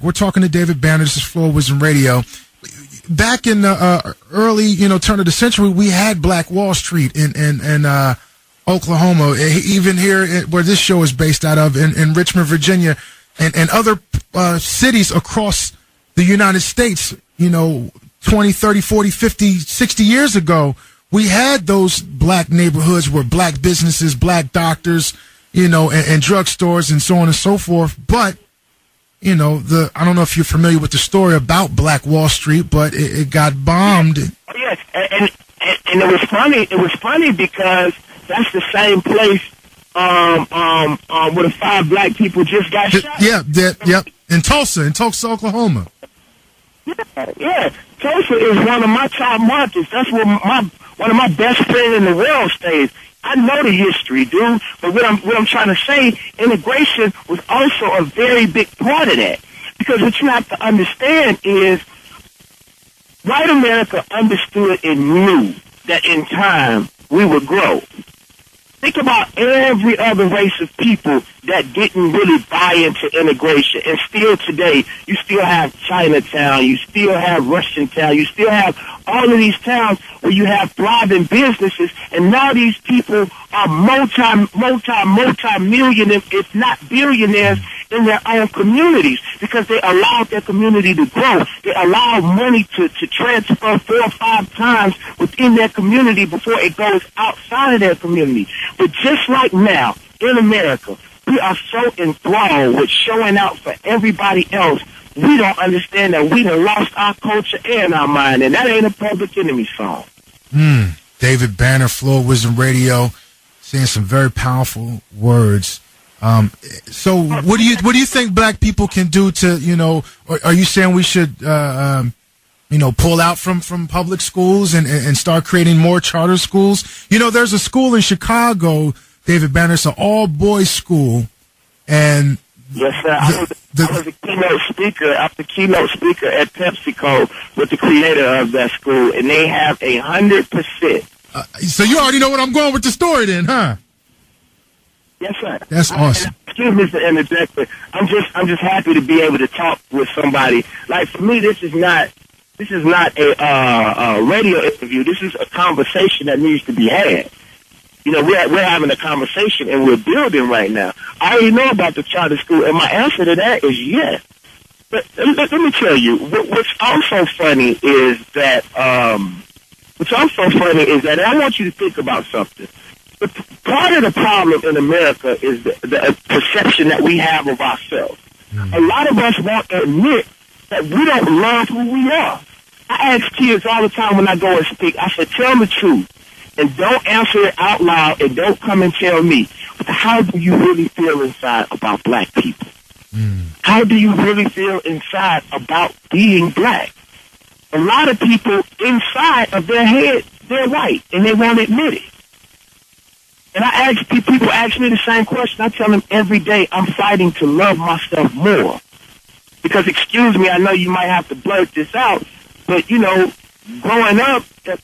We're talking to David Banner. This is Floor Wisdom Radio. Back in the early, turn of the century, we had Black Wall Street in Oklahoma, even here where this show is based out of in Richmond, Virginia, and other cities across the United States, 20, 30, 40, 50, 60 years ago. We had those black neighborhoods where black businesses, black doctors, and drugstores and so on and so forth. But, I don't know if you're familiar with the story about Black Wall Street, but it got bombed. Oh, yes, and it was funny. It was funny because that's the same place where the 5 black people just got shot. Yeah, in Tulsa, Oklahoma. Yeah. Tulsa is one of my top markets. That's where one of my best friends in the world stays. I know the history, dude, but what I'm trying to say, integration was also a very big part of that. Because what you have to understand is white America understood and knew that in time we would grow. Think about every other race of people that didn't really buy into integration. And still today, you still have Chinatown, you still have Russian Town, you still have all of these towns where you have thriving businesses. And now these people are multi-millionaires, if not billionaires, in their own communities because they allowed their community to grow. They allowed money to transfer 4 or 5 times within their community before it goes outside of their community. But just like now, in America, we are so enthralled with showing out for everybody else, we don't understand that we done lost our culture and our mind, and that ain't a Public Enemy song. David Banner, Floor Wisdom Radio, saying some very powerful words. So what do you think black people can do to, or are you saying we should, pull out from public schools and start creating more charter schools? There's a school in Chicago, David Banner, it's an all-boys school, and yes, sir. I was a keynote speaker. I was the keynote speaker at PepsiCo with the creator of that school, and they have 100%. So you already know what I'm going with the story then, huh? Yes, sir. That's awesome. Excuse me for interjecting. I'm just happy to be able to talk with somebody. Like for me, this is not a radio interview. This is a conversation that needs to be had. We're having a conversation and we're building right now. I already know about the charter school, and my answer to that is yes. But let me tell you, what's also funny is that and I want you to think about something. But part of the problem in America is the perception that we have of ourselves. A lot of us won't admit that we don't love who we are. I ask kids all the time when I go and speak, I said, tell the truth. And don't answer it out loud and don't come and tell me. But how do you really feel inside about black people? How do you really feel inside about being black? A lot of people inside of their head, they're white and they won't admit it. And people ask me the same question. I tell them every day I'm fighting to love myself more. Because, excuse me, I know you might have to blurt this out, but, growing up,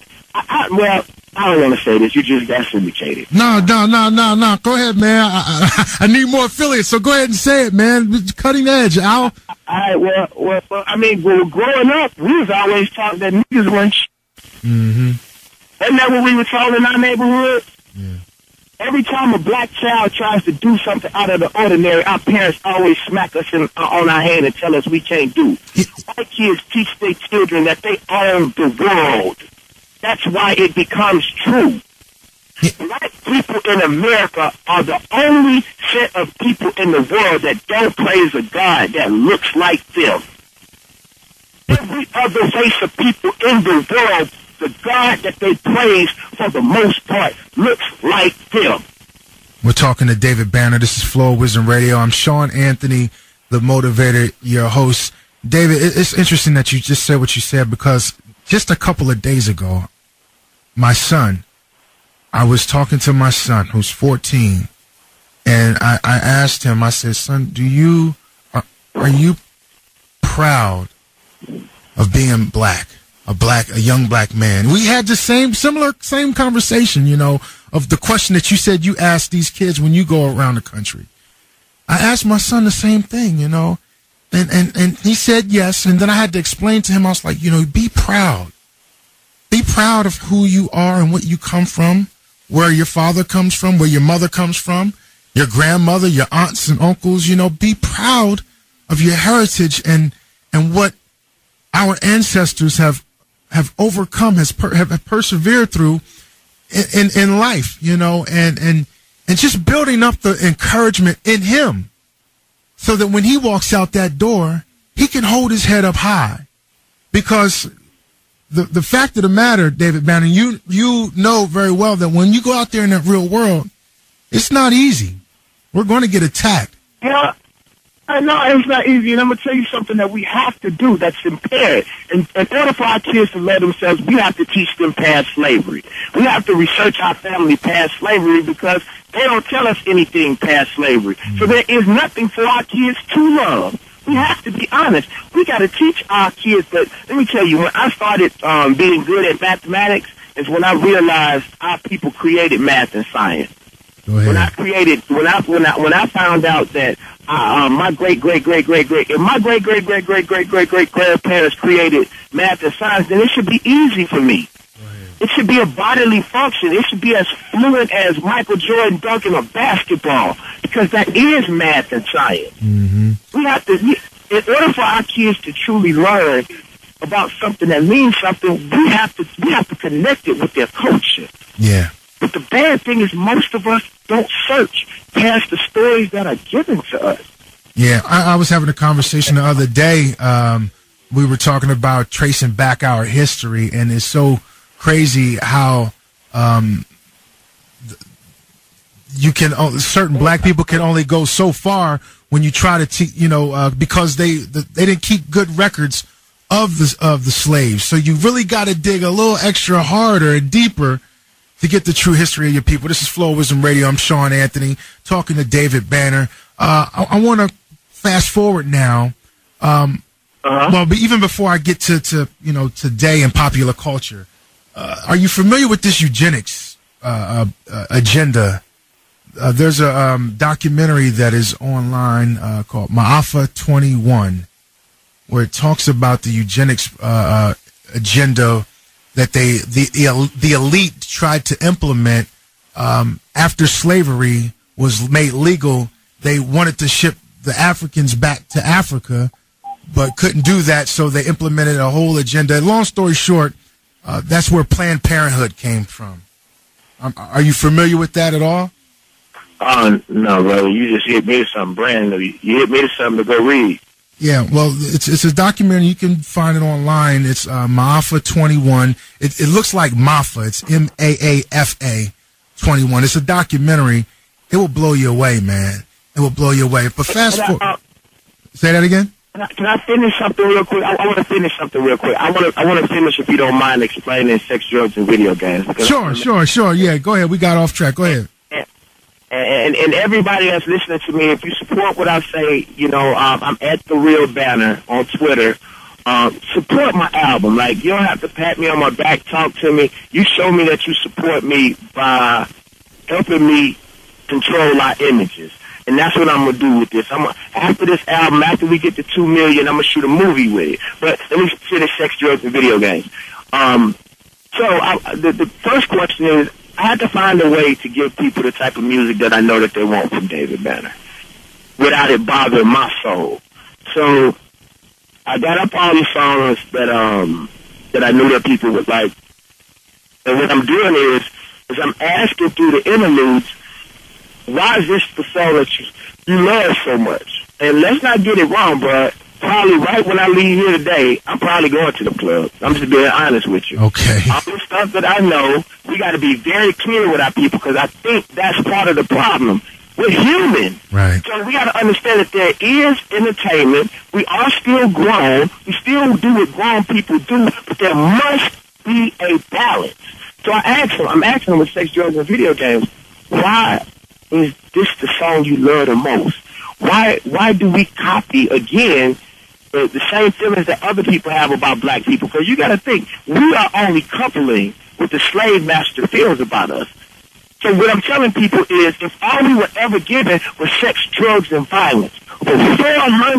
I don't want to say this. You just got syndicated. No. Go ahead, man. I need more affiliates, so go ahead and say it, man. Cutting edge, Al. All right, well, growing up, we was always taught that niggas weren't shit. Mm-hmm. Isn't that what we were told in our neighborhood? Yeah. Every time a black child tries to do something out of the ordinary, our parents always smack us on our hand and tell us we can't do. White kids teach their children that they own the world. That's why it becomes true. Black people in America are the only set of people in the world that don't praise a God that looks like them. Every other race of people in the world, the God that they praise, for the most part, looks like them. We're talking to David Banner. This is Floor Wisdom Radio. I'm Sean Anthony, the motivator, your host. David, it's interesting that you just said what you said, because just a couple of days ago, I was talking to my son, who's 14, and I asked him, I said, son, are you proud of being black? A young black man. We had the same conversation, of the question that you said you ask these kids when you go around the country. I asked my son the same thing, And he said yes. And then I had to explain to him, I was like, be proud. Be proud of who you are and what you come from, where your father comes from, where your mother comes from, your grandmother, your aunts and uncles. Be proud of your heritage and what our ancestors have overcome, have persevered through in life, and just building up the encouragement in him so that when he walks out that door, he can hold his head up high. Because the fact of the matter, David Banner, you know very well that when you go out there in that real world, it's not easy. We're going to get attacked. Yeah, I know it's not easy, and I'm going to tell you something that we have to do that's imperative. In order for our kids to love themselves, we have to teach them past slavery. We have to research our family past slavery because they don't tell us anything past slavery. So there is nothing for our kids to love. We have to be honest. We got to teach our kids. But let me tell you, when I started being good at mathematics is when I realized our people created math and science. When I found out that my great grandparents created math and science, then it should be easy for me. It should be a bodily function. It should be as fluent as Michael Jordan dunking a basketball, because that is math and science. Mm-hmm. We have to, in order for our kids to truly learn about something that means something, we have to connect it with their culture. Yeah. But the bad thing is most of us don't search past the stories that are given to us. Yeah, I was having a conversation the other day. We were talking about tracing back our history, and it's so crazy how certain black people can only go so far when you try to because they didn't keep good records of the slaves. So you really got to dig a little extra harder and deeper to get the true history of your people. This is Flow Wisdom Radio. I'm Sean Anthony talking to David Banner. I want to fast forward now. Well, but even before I get to today in popular culture, are you familiar with this eugenics agenda? There's a documentary that is online called Maafa 21, where it talks about the eugenics agenda that the elite tried to implement after slavery was made legal. They wanted to ship the Africans back to Africa, but couldn't do that, so they implemented a whole agenda. Long story short, that's where Planned Parenthood came from. Are you familiar with that at all? No, brother. You just hit me to something brand new. You hit me to something to go read. Yeah, well, it's a documentary. You can find it online. It's Maafa 21. It looks like Maafa. It's MAAFA 21. It's a documentary. It will blow you away, man. It will blow you away. But fast forward. Say that again. Can I finish something real quick? I want to finish something real quick. I want to finish, if you don't mind, explaining sex, drugs, and video games. Sure. Yeah, go ahead. We got off track. Go ahead. And everybody that's listening to me, if you support what I say, I'm at The Real Banner on Twitter. Support my album. Like, you don't have to pat me on my back, talk to me. You show me that you support me by helping me control our images. And that's what I'm going to do with this. After this album, after we get to 2 million, I'm going to shoot a movie with it. But let me finish sex, drugs, and video games. The first question is, I had to find a way to give people the type of music that I know that they want from David Banner without it bothering my soul. So I got up all these songs that I knew that people would like. And what I'm doing is I'm asking through the interludes, why is this the song that you love so much? And let's not get it wrong, but probably right when I leave here today, I'm probably going to the club. I'm just being honest with you. Okay. All the stuff that I know, we got to be very clear with our people, because I think that's part of the problem. We're human. Right. So we got to understand that there is entertainment. We are still grown. We still do what grown people do, but there must be a balance. So I'm asking them with sex, drugs, and video games, why is this the song you love the most? Why do we copy, again, the same feelings that other people have about black people? Because you got to think, we are only coupling what the slave master feels about us. So what I'm telling people is, if all we were ever given was sex, drugs, and violence, for 400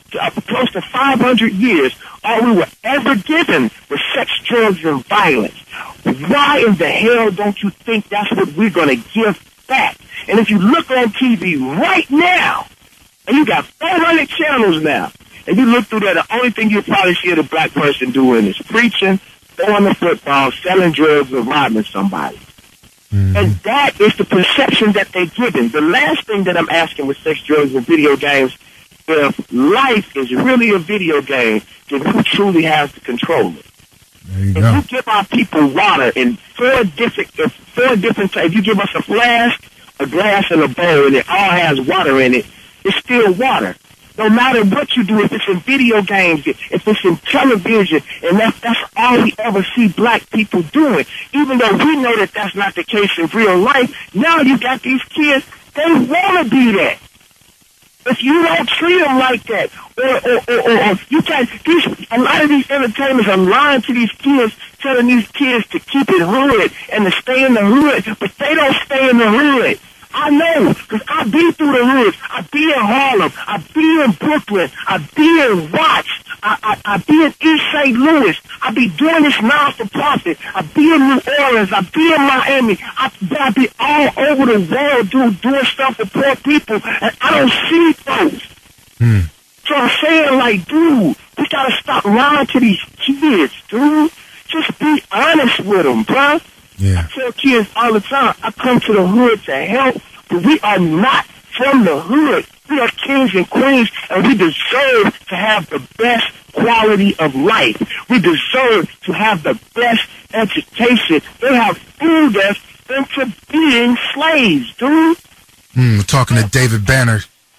close to 500 years, all we were ever given was sex, drugs, and violence. Why in the hell don't you think that's what we're going to give back? And if you look on TV right now, and you got 400 channels now, and you look through there, the only thing you'll probably see a black person doing is preaching, throwing the football, selling drugs, or robbing somebody. Mm-hmm. And that is the perception that they're given. The last thing that I'm asking with sex, drugs, and video games, if life is really a video game, then who truly has to control it? If you give our people water in four different types, you give us a flask, a glass, and a bowl, and it all has water in it, it's still water. No matter what you do, if it's in video games, if it's in television, and that's all we ever see black people doing. Even though we know that that's not the case in real life, now you got these kids, they want to be that. If you don't treat them like that, or you can't, a lot of these entertainers are lying to these kids, telling these kids to keep it hood and to stay in the hood, but they don't stay in the hood. I know, because I be through the hoods. I be in Harlem. I be in Brooklyn. I be in Watts. I be in East St. Louis. I be doing this non-for-profit. I be in New Orleans. I be in Miami. I be all over the world doing stuff for poor people, and I don't see folks. So I'm saying, like, dude, we got to stop lying to these kids, dude. Just be honest with them, bro. Yeah. I tell kids all the time, I come to the hood to help, but we are not from the hood. We are kings and queens, and we deserve to have the best quality of life. We deserve to have the best education. They have fooled us into being slaves, dude. We're talking to David Banner.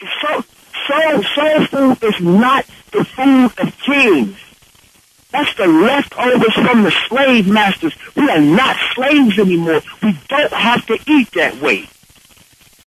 Soul food is not the food of kings. That's the leftovers from the slave masters. We are not slaves anymore. We don't have to eat that way.